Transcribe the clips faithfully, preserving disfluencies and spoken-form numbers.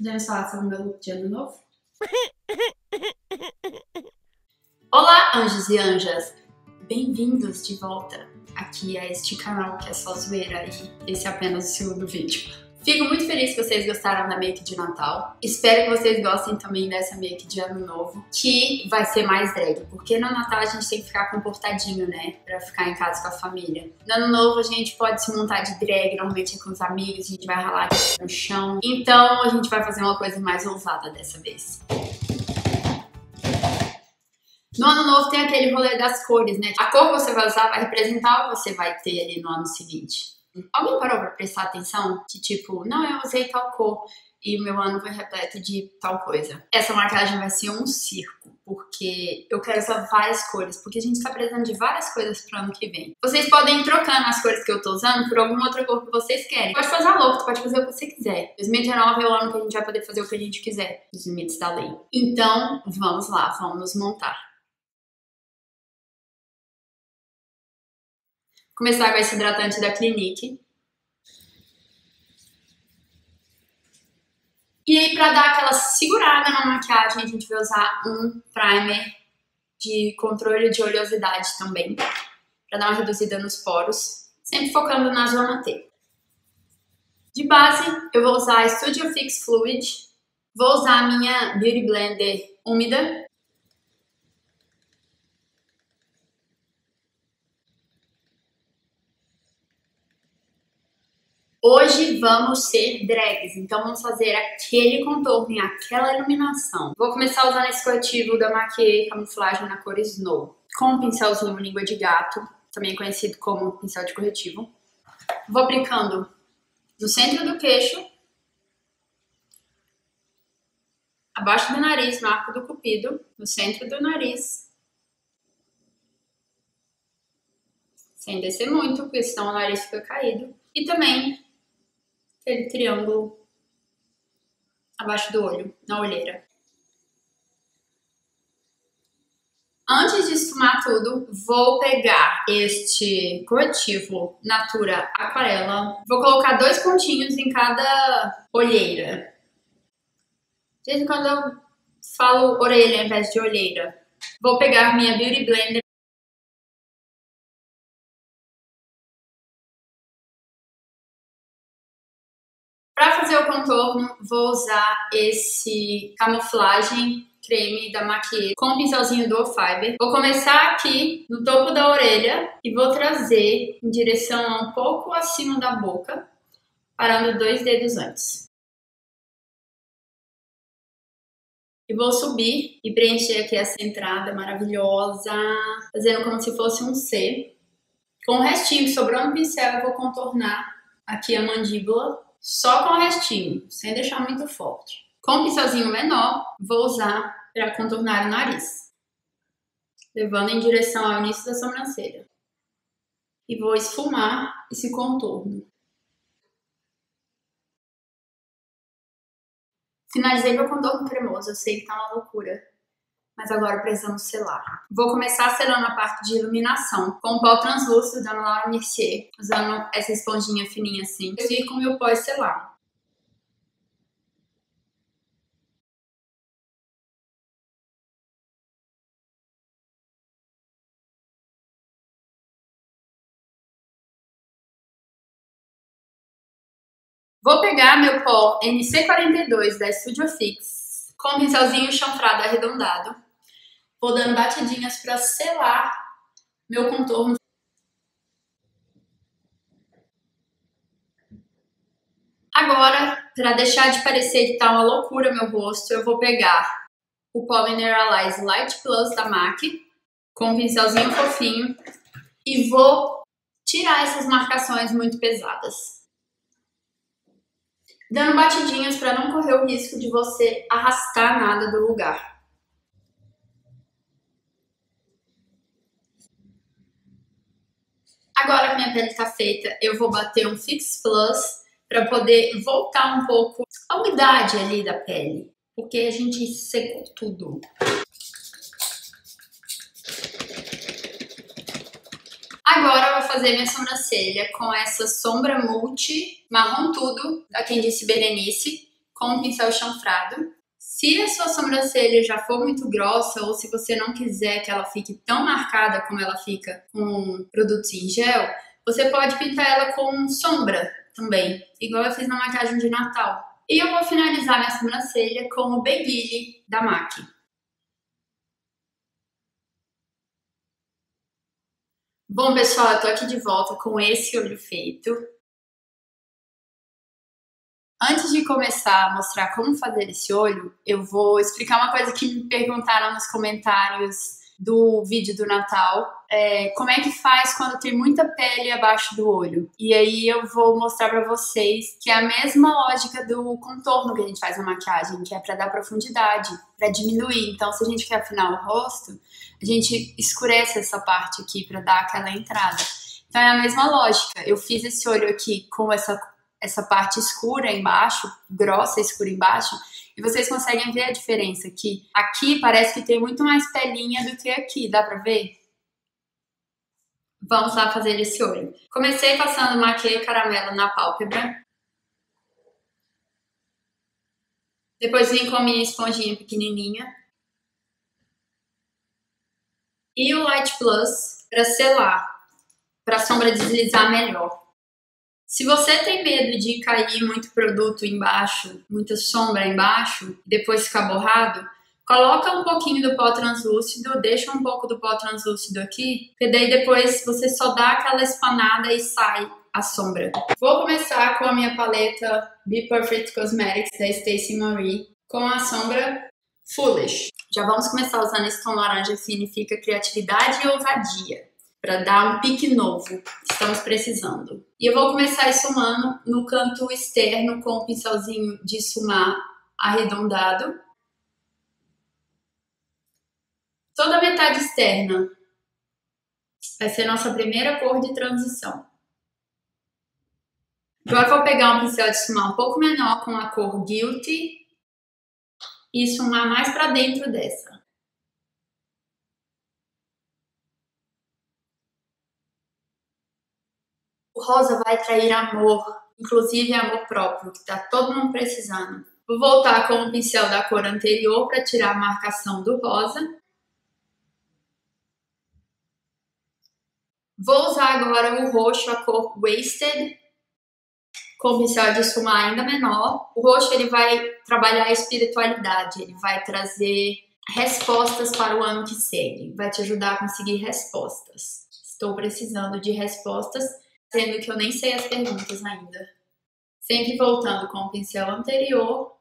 Podemos falar sobre o meu look de ano novo? Olá, anjos e anjas! Bem-vindos de volta aqui a este canal que é só zoeira e esse é apenas o segundo vídeo. Fico muito feliz que vocês gostaram da make de Natal. Espero que vocês gostem também dessa make de Ano Novo, que vai ser mais drag, porque no Natal a gente tem que ficar comportadinho, né? Pra ficar em casa com a família. No Ano Novo a gente pode se montar de drag, normalmente é com os amigos, a gente vai ralar aqui no chão. Então a gente vai fazer uma coisa mais ousada dessa vez. No Ano Novo tem aquele rolê das cores, né? A cor que você vai usar vai representar o que você vai ter ali no ano seguinte. Alguém parou pra prestar atenção? Que tipo, não, eu usei tal cor e o meu ano foi repleto de tal coisa. Essa maquiagem vai ser um circo, porque eu quero usar várias cores, porque a gente tá precisando de várias coisas pro ano que vem. Vocês podem ir trocando as cores que eu tô usando por alguma outra cor que vocês querem. Pode fazer a louca, pode fazer o que você quiser. dois mil e dezenove é o ano que a gente vai poder fazer o que a gente quiser, nos limites da lei. Então, vamos lá, vamos nos montar. Começar com esse hidratante da Clinique. E aí, pra dar aquela segurada na maquiagem, a gente vai usar um primer de controle de oleosidade também, pra dar uma reduzida nos poros, sempre focando na zona T. De base, eu vou usar a Studio Fix Fluid, vou usar a minha Beauty Blender úmida, hoje vamos ser drags, então vamos fazer aquele contorno e aquela iluminação. Vou começar usando esse corretivo da Maquier Camuflagem na cor Snow, com um pincelzinho língua de gato, também conhecido como pincel de corretivo. Vou aplicando no centro do queixo, abaixo do nariz, no arco do cupido, no centro do nariz, sem descer muito, porque senão o nariz fica caído, e também aquele triângulo abaixo do olho, na olheira. Antes de esfumar tudo, vou pegar este corretivo Natura Aquarela. Vou colocar dois pontinhos em cada olheira. Gente, quando eu falo orelha ao invés de olheira. Vou pegar minha Beauty Blender. Para fazer o contorno, vou usar esse camuflagem creme da Maquier com o pincelzinho Duo Fiber. Vou começar aqui no topo da orelha e vou trazer em direção um pouco acima da boca, parando dois dedos antes. E vou subir e preencher aqui essa entrada maravilhosa, fazendo como se fosse um C. Com o restinho que sobrou no pincel, eu vou contornar aqui a mandíbula, só com o restinho, sem deixar muito forte. Com um pincelzinho menor, vou usar para contornar o nariz, levando em direção ao início da sobrancelha. E vou esfumar esse contorno. Finalizei meu contorno cremoso, eu sei que tá uma loucura, mas agora precisamos selar. Vou começar selando a parte de iluminação com o pó translúcido da Laura Mercier, usando essa esponjinha fininha assim. Eu fico com o meu pó selar. Vou pegar meu pó N C quarenta e dois da Studio Fix com um pincelzinho chanfrado arredondado. Vou dando batidinhas para selar meu contorno. Agora, para deixar de parecer que tá uma loucura meu rosto, eu vou pegar o pó Mineralize Light Plus da MAC com um pincelzinho fofinho e vou tirar essas marcações muito pesadas, dando batidinhas para não correr o risco de você arrastar nada do lugar. Agora que minha pele está feita, eu vou bater um Fix Plus para poder voltar um pouco a umidade ali da pele, porque a gente secou tudo. Agora eu vou fazer minha sobrancelha com essa sombra multi marrom tudo, da Quem Disse Berenice, com um pincel chanfrado. Se a sua sobrancelha já for muito grossa ou se você não quiser que ela fique tão marcada como ela fica com produtos em gel, você pode pintar ela com sombra também, igual eu fiz na maquiagem de Natal. E eu vou finalizar minha sobrancelha com o Beguile da M A C. Bom, pessoal, eu tô aqui de volta com esse olho feito. Antes de começar a mostrar como fazer esse olho, eu vou explicar uma coisa que me perguntaram nos comentários do vídeo do Natal. É, como é que faz quando tem muita pele abaixo do olho? E aí eu vou mostrar pra vocês que é a mesma lógica do contorno que a gente faz na maquiagem, que é pra dar profundidade, pra diminuir. Então, se a gente quer afinar o rosto, a gente escurece essa parte aqui pra dar aquela entrada. Então é a mesma lógica. Eu fiz esse olho aqui com essa, essa parte escura embaixo, grossa escura embaixo, e vocês conseguem ver a diferença aqui. Aqui parece que tem muito mais pelinha do que aqui, dá pra ver? Vamos lá fazer esse olho. Comecei passando maquia caramelo na pálpebra. Depois vim com a minha esponjinha pequenininha. E o Light Plus para selar, para a sombra deslizar melhor. Se você tem medo de cair muito produto embaixo, muita sombra embaixo, e depois ficar borrado, coloca um pouquinho do pó translúcido, deixa um pouco do pó translúcido aqui, porque daí depois você só dá aquela espanada e sai a sombra. Vou começar com a minha paleta Be Perfect Cosmetics da Stacey Marie, com a sombra Foolish. Já vamos começar usando esse tom laranja, que significa criatividade e ousadia, para dar um pique novo, estamos precisando. E eu vou começar esfumando no canto externo com um pincelzinho de esfumar arredondado. Toda a metade externa vai ser nossa primeira cor de transição. Agora eu vou pegar um pincel de esfumar um pouco menor com a cor Guilty e esfumar mais para dentro dessa. O rosa vai atrair amor, inclusive amor próprio, que tá todo mundo precisando. Vou voltar com o pincel da cor anterior para tirar a marcação do rosa. Vou usar agora o roxo, a cor Wasted, com o pincel de esfumar ainda menor. O roxo ele vai trabalhar a espiritualidade, ele vai trazer respostas para o ano que segue, vai te ajudar a conseguir respostas. Estou precisando de respostas, sendo que eu nem sei as perguntas ainda. Sempre voltando com o pincel anterior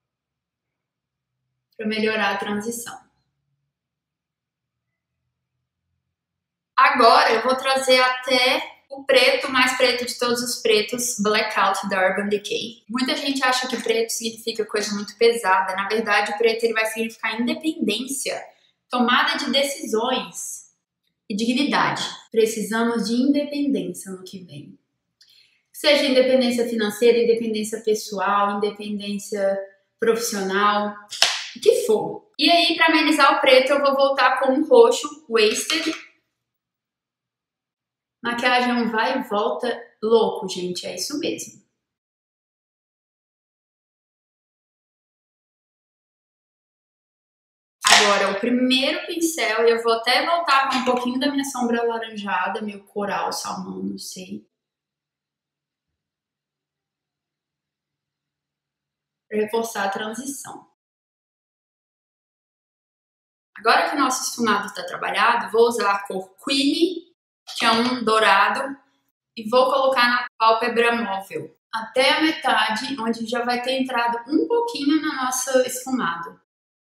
para melhorar a transição. Agora eu vou trazer até o preto, mais preto de todos os pretos, Blackout da Urban Decay. Muita gente acha que preto significa coisa muito pesada. Na verdade, o preto ele vai significar independência, tomada de decisões e dignidade. Precisamos de independência no que vem. Seja independência financeira, independência pessoal, independência profissional, o que for. E aí, para amenizar o preto, eu vou voltar com o roxo, Wasted. Maquiagem vai e volta louco, gente, é isso mesmo. Agora, o primeiro pincel, eu vou até voltar com um pouquinho da minha sombra alaranjada, meu coral, salmão, não sei. Para reforçar a transição. Agora que o nosso esfumado está trabalhado, vou usar a cor Queenie, que é um dourado, e vou colocar na pálpebra móvel, até a metade, onde já vai ter entrado um pouquinho no nosso esfumado.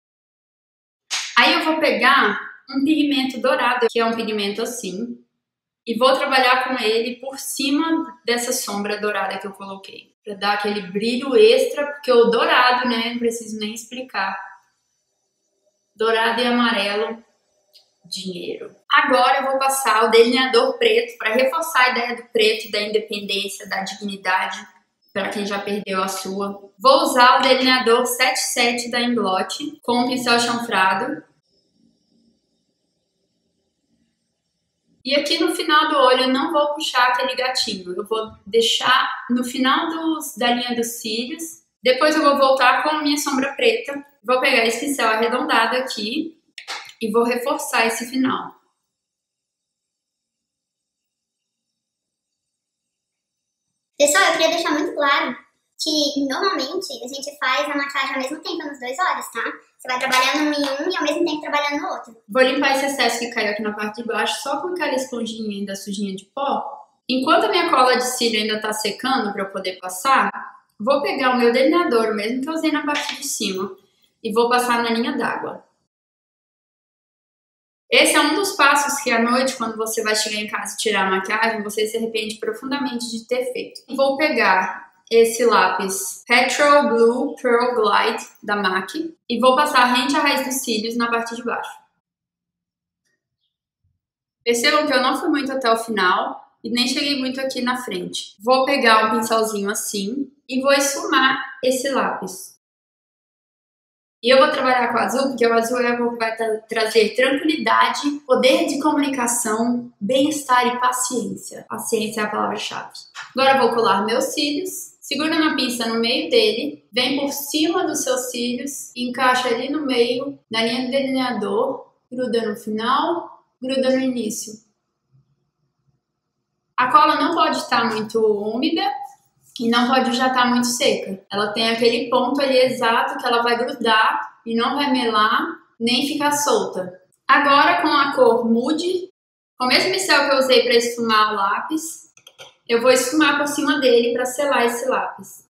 Aí eu vou pegar um pigmento dourado, que é um pigmento assim, e vou trabalhar com ele por cima dessa sombra dourada que eu coloquei, para dar aquele brilho extra, porque o dourado, né, não preciso nem explicar. Dourado e amarelo, dinheiro. Agora eu vou passar o delineador preto para reforçar a ideia do preto, da independência, da dignidade, para quem já perdeu a sua. Vou usar o delineador sete sete da Inglot com um pincel chanfrado. E aqui no final do olho eu não vou puxar aquele gatinho, eu vou deixar no final dos, da linha dos cílios, Depois eu vou voltar com a minha sombra preta. Vou pegar esse pincel arredondado aqui e vou reforçar esse final. Pessoal, eu queria deixar muito claro que normalmente a gente faz a maquiagem ao mesmo tempo nos dois olhos, tá? Você vai trabalhando em um e ao mesmo tempo trabalhando no outro. Vou limpar esse excesso que caiu aqui na parte de baixo só com aquela esponjinha ainda sujinha de pó. Enquanto a minha cola de cílio ainda tá secando para eu poder passar, vou pegar o meu delineador, o mesmo que eu usei na parte de cima, e vou passar na linha d'água. Esse é um dos passos que à noite, quando você vai chegar em casa e tirar a maquiagem, você se arrepende profundamente de ter feito. Vou pegar esse lápis Petrol Blue Pearl Glide da M A C e vou passar rente à raiz dos cílios na parte de baixo. Percebam que eu não fui muito até o final e nem cheguei muito aqui na frente. Vou pegar um pincelzinho assim e vou esfumar esse lápis. E eu vou trabalhar com o azul, porque o azul é o que vai tra trazer tranquilidade, poder de comunicação, bem-estar e paciência. Paciência é a palavra-chave. Agora eu vou colar meus cílios, segura na pinça no meio dele, vem por cima dos seus cílios, encaixa ali no meio, na linha do delineador, gruda no final, gruda no início. A cola não pode estar muito úmida, e não pode já estar muito seca. Ela tem aquele ponto ali exato que ela vai grudar e não vai melar, nem ficar solta. Agora com a cor Mood, com o mesmo pincel que eu usei para esfumar o lápis, eu vou esfumar por cima dele para selar esse lápis.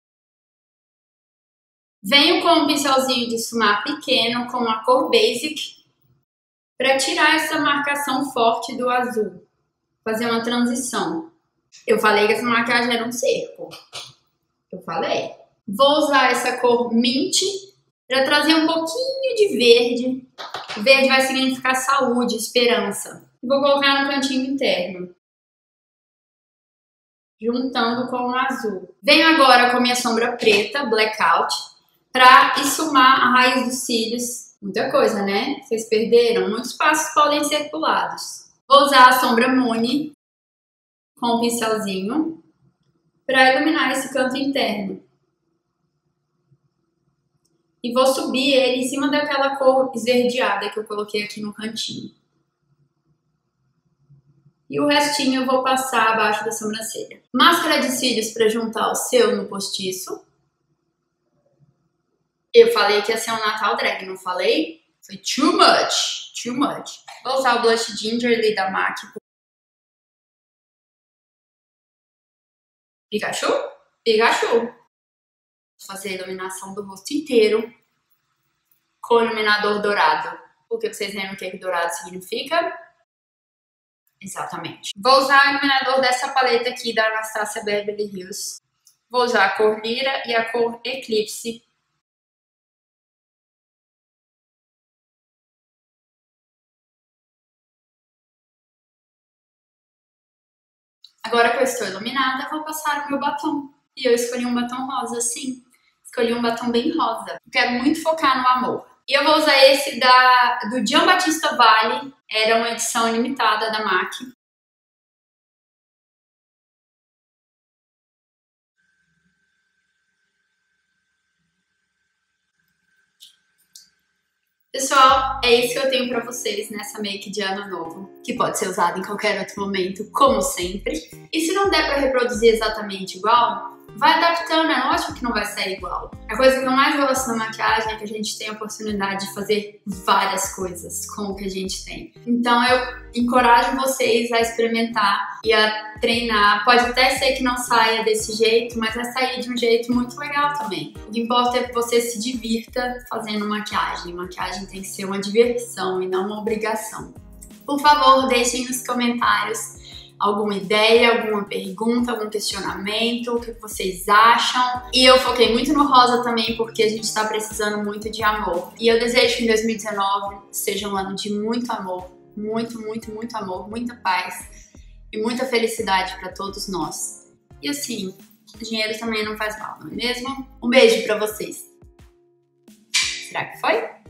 Venho com um pincelzinho de esfumar pequeno com a cor Basic para tirar essa marcação forte do azul. Fazer uma transição. Eu falei que essa maquiagem era um cerco. Eu falei. Vou usar essa cor Mint para trazer um pouquinho de verde. Verde vai significar saúde, esperança. Vou colocar no cantinho interno. Juntando com o azul. Venho agora com a minha sombra preta, Blackout, para esfumar a raiz dos cílios. Muita coisa, né? Vocês perderam? Muitos passos podem ser pulados. Vou usar a sombra Moon com um pincelzinho para iluminar esse canto interno. E vou subir ele em cima daquela cor esverdeada que eu coloquei aqui no cantinho. E o restinho eu vou passar abaixo da sobrancelha. Máscara de cílios para juntar o seu no postiço. Eu falei que ia ser um Natal drag, não falei? Foi too much, too much. Vou usar o blush Gingerly da M A C. Pikachu? Pikachu. Vou fazer a iluminação do rosto inteiro com iluminador dourado. Porque vocês lembram o que, que dourado significa? Exatamente. Vou usar o iluminador dessa paleta aqui da Anastasia Beverly Hills. Vou usar a cor Lira e a cor Eclipse. Agora que eu estou iluminada, eu vou passar o meu batom. E eu escolhi um batom rosa, sim. Escolhi um batom bem rosa. Eu quero muito focar no amor. E eu vou usar esse da, do Giambattista Valli. Era uma edição limitada da M A C. Pessoal, é isso que eu tenho pra vocês nessa make de ano novo, que pode ser usado em qualquer outro momento, como sempre. E se não der pra reproduzir exatamente igual, vai adaptando, é lógico que não vai sair igual. A coisa que eu mais gosto da maquiagem é que a gente tem a oportunidade de fazer várias coisas com o que a gente tem. Então eu encorajo vocês a experimentar e a treinar. Pode até ser que não saia desse jeito, mas vai sair de um jeito muito legal também. O que importa é que você se divirta fazendo maquiagem. Maquiagem tem que ser uma diversão e não uma obrigação. Por favor, deixem nos comentários alguma ideia, alguma pergunta, algum questionamento, o que vocês acham. E eu foquei muito no rosa também, porque a gente tá precisando muito de amor. E eu desejo que em dois mil e dezenove seja um ano de muito amor, muito, muito, muito amor, muita paz e muita felicidade pra todos nós. E assim, dinheiro também não faz mal, não é mesmo? Um beijo pra vocês. Será que foi?